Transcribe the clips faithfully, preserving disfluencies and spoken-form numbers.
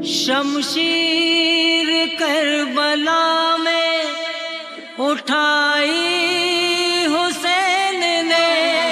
शमशीर Karbala में उठाई हुसैन ने।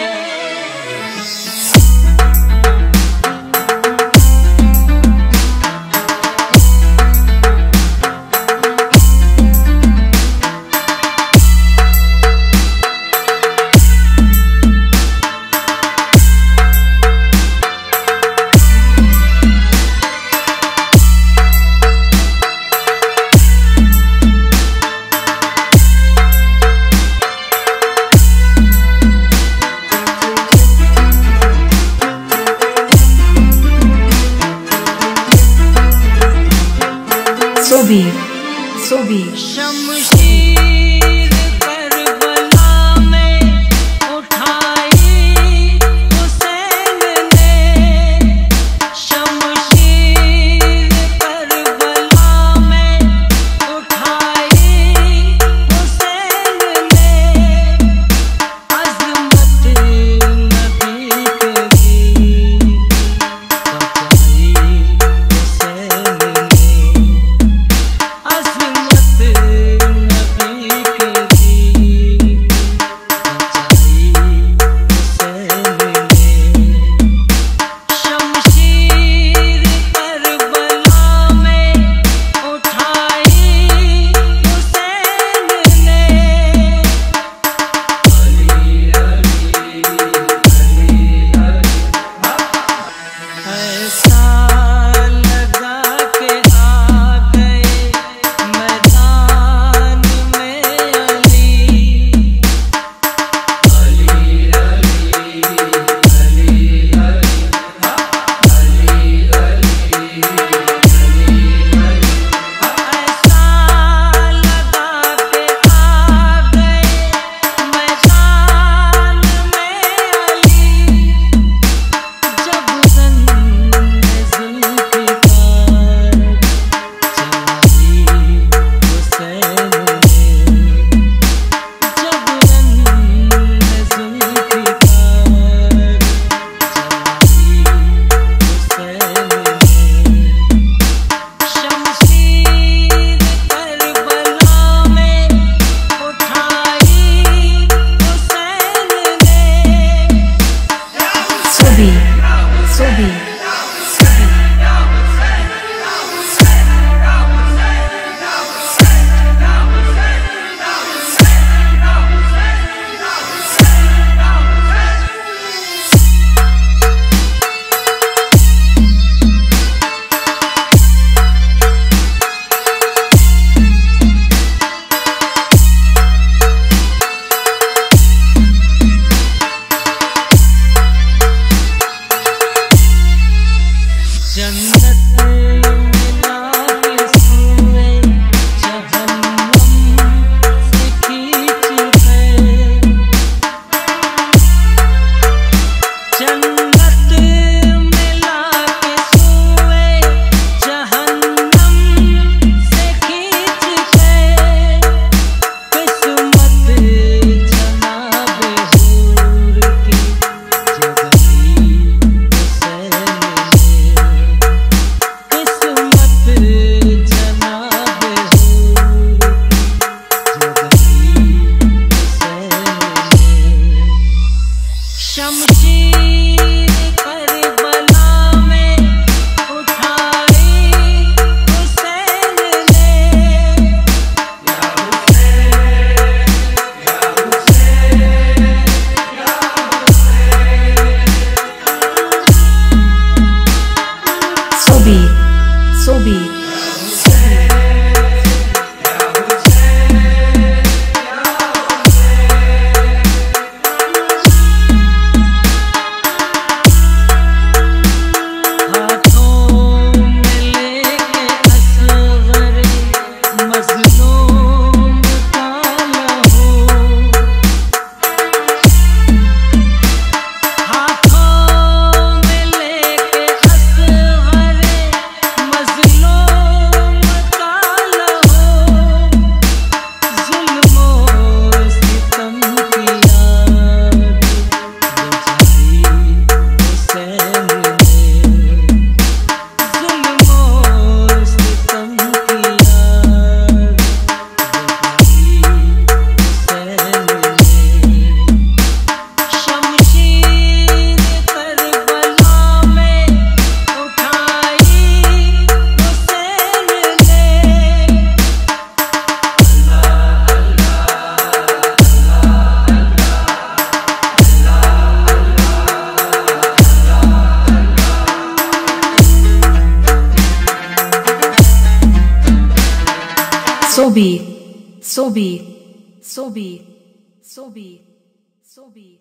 Sobir, Sobir. शमशीर करबला में उठाई हुसैन ने। शमशीर करबला में उठाई हुसैन ने। अज़मत नबी की बचाई हुसैन ने। अज़मत नबी के दी बचाई हुसैन ने। शमशीर करबला में उठाई हुसैन ने। ऐसा लगा के आ गए मैदान में अली। ऐसा लगा के आ गए मैदान में अली। जब रंग ज़ुल्फ़िकार चलाई हुसैन ने। जब रंग ज़ुल्फ़िकार चलाई हुसैन ने। शमशीर करबला में उठाई हुसैन ने। Sobir, Sobir. जन्नत मिला के सुए जहन्नम से खींच गए। जन्नत मिला के सुए जहन्नम से खींच गए। किस्मत जनाब हूर की जगाई हुसैन ने। किस्मत Sobi, Sobi, Sobi, Sobi, Sobi.